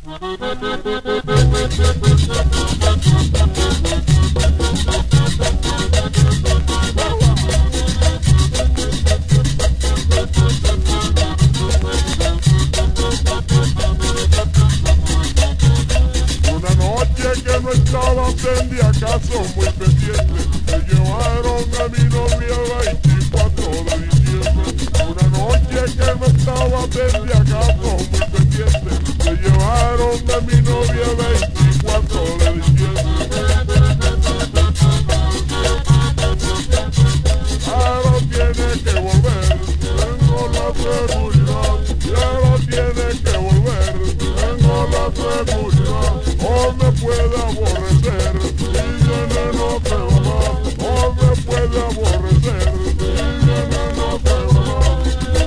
Una noche que no estaba prendida, acaso muy pendiente, me llevaron a mi novia el 24 de diciembre. Una noche que no estaba prendida, acaso muy pendiente, me llevaron a mi novia el 24 de diciembre. Ahora tiene que volver, tengo la seguridad, ahora tiene que volver, tengo la seguridad, o me puede aborrecer, y viene no se va más, o me puede aborrecer, y viene no se va más.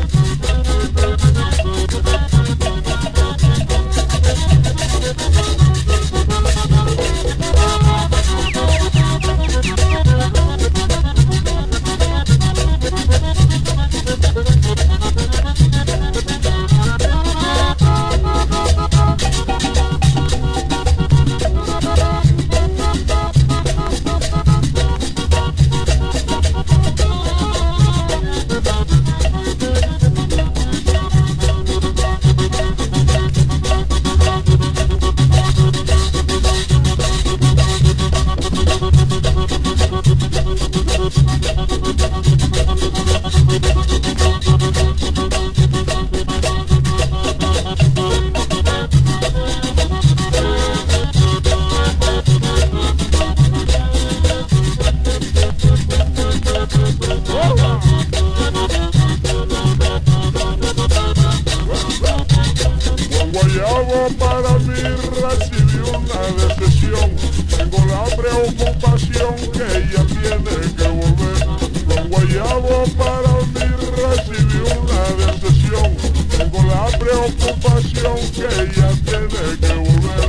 Guayabo para mí recibí una decepción, tengo la preocupación que ella tiene que volver. Don Guayabo para mí recibí una decepción, tengo la preocupación que ella tiene que volver.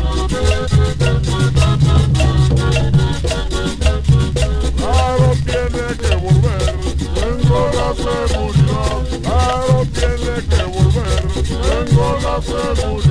Claro tiene que volver, tengo la seguridad, claro tiene que volver, tengo la seguridad.